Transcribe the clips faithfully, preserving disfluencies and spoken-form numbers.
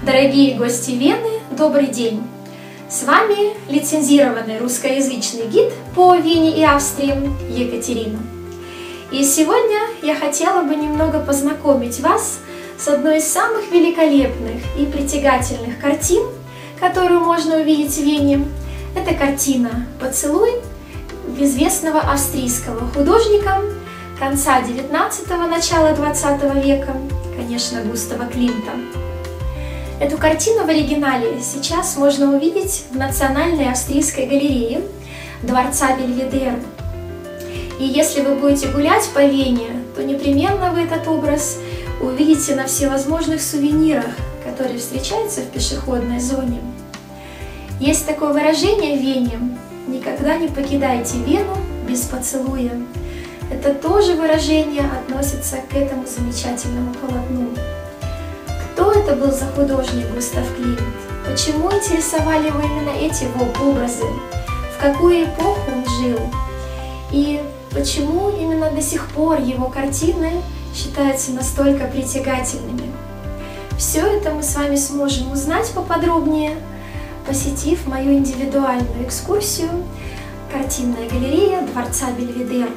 Дорогие гости Вены, добрый день! С вами лицензированный русскоязычный гид по Вене и Австрии Екатерина. И сегодня я хотела бы немного познакомить вас с одной из самых великолепных и притягательных картин, которую можно увидеть в Вене. Это картина «Поцелуй» известного австрийского художника конца девятнадцатого, начала двадцатого века, конечно, Густава Климта. Эту картину в оригинале сейчас можно увидеть в Национальной австрийской галерее дворца Бельведер. И если вы будете гулять по Вене, то непременно вы этот образ увидите на всевозможных сувенирах, которые встречаются в пешеходной зоне. Есть такое выражение в Вене: «Никогда не покидайте Вену без поцелуя». Это тоже выражение относится к этому замечательному полотну. Кто это был за художник Густав Климт? Почему интересовали его именно эти его образы? В какую эпоху он жил? И почему именно до сих пор его картины считаются настолько притягательными? Все это мы с вами сможем узнать поподробнее, посетив мою индивидуальную экскурсию «Картинная галерея дворца Бельведер».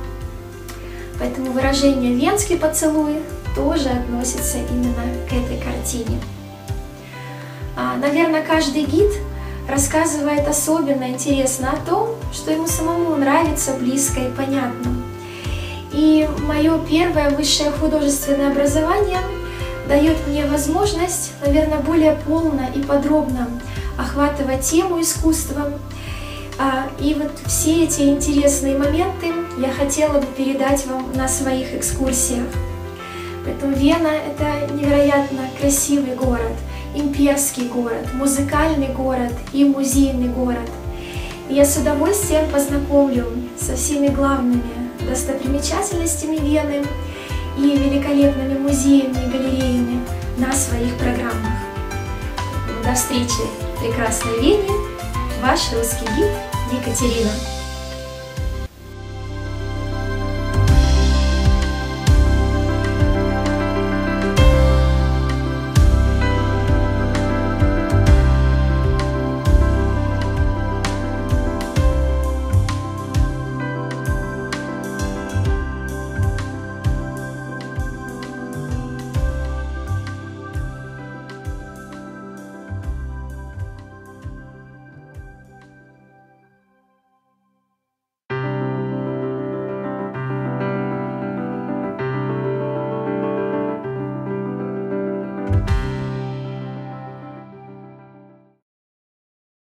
Поэтому выражение «венский поцелуй» тоже относится именно к этой картине. Наверное, каждый гид рассказывает особенно интересно о том, что ему самому нравится, близко и понятно. И мое первое высшее художественное образование дает мне возможность, наверное, более полно и подробно охватывать тему искусства. И вот все эти интересные моменты я хотела бы передать вам на своих экскурсиях. Поэтому Вена — это невероятно красивый город, имперский город, музыкальный город и музейный город. И я с удовольствием познакомлю со всеми главными достопримечательностями Вены и великолепными музеями и галереями на своих программах. До встречи в прекрасной Вене! Ваш русский гид Екатерина.